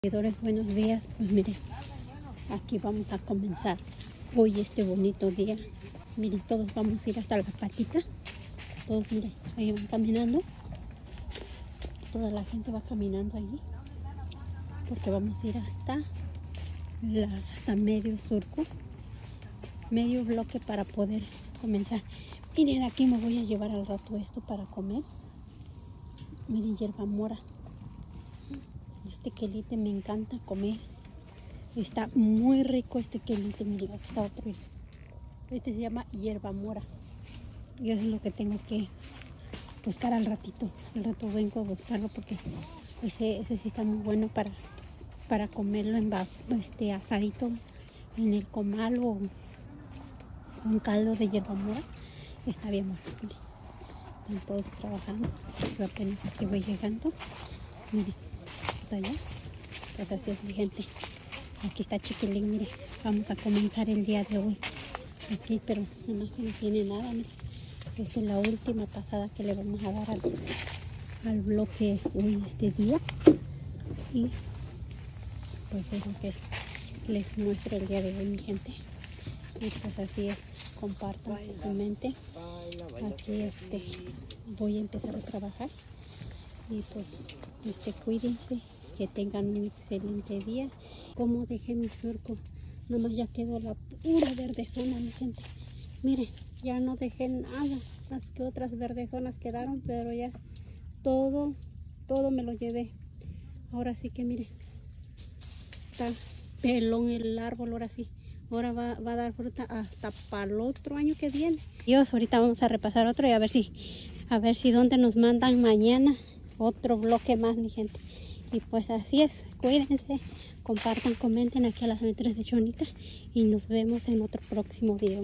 Seguidores, buenos días. Pues miren, aquí vamos a comenzar hoy este bonito día. Miren, todos vamos a ir hasta la patita. Todos, miren, ahí van caminando. Toda la gente va caminando allí, porque vamos a ir hasta medio surco, medio bloque para poder comenzar. Miren, aquí me voy a llevar al rato esto para comer. Miren, hierba mora. Este quelite me encanta comer. Está muy rico este quelite. Miren, aquí está otro. Este se llama hierba mora. Y eso es lo que tengo que buscar al ratito. Al rato vengo a buscarlo porque ese sí está muy bueno para comerlo en asadito en el comal o un caldo de hierba mora. Está bien bueno. Están todos trabajando. Yo apenas aquí voy llegando. Miren, está allá. Pues así es mi gente. Aquí está Chiquilín, mire. Vamos a comenzar el día de hoy aquí, pero nada más que no tiene nada, mire. Esta es la última pasada que le vamos a dar al bloque hoy este día. Y pues es lo que les muestro el día de hoy, mi gente. Y pues así es, compartan, comenten. Aquí voy a empezar a trabajar. Y pues cuídense, que tengan un excelente día. Como dejé mi surco, nomás ya quedó la pura verdezona, mi gente. Miren, ya no dejé nada, más que otras verdezonas quedaron, pero ya todo me lo llevé. Ahora sí que miren, está pelón el árbol, ahora sí. Ahora va a dar fruta hasta para el otro año que viene. Dios, ahorita vamos a repasar otro y a ver si dónde nos mandan mañana otro bloque más, mi gente. Y pues así es, cuídense, compartan, comenten aquí a las aventuras de Chonita y nos vemos en otro próximo video.